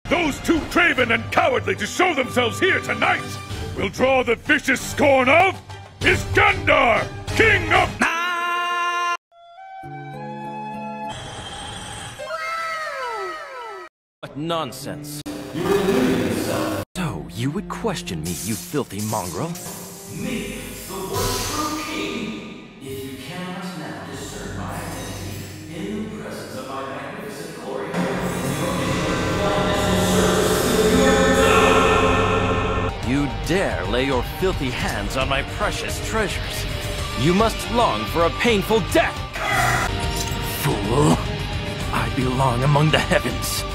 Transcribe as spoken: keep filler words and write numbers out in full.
Those too craven and cowardly to show themselves here tonight will draw the vicious scorn of Iskandar, King of... What nonsense. So, you would question me, you filthy mongrel? Me, the worst true king, if you cannot now discern my identity in the presence of my magnificent glory, your You dare lay your filthy hands on my precious treasures. You must long for a painful death! Fool! I belong among the heavens.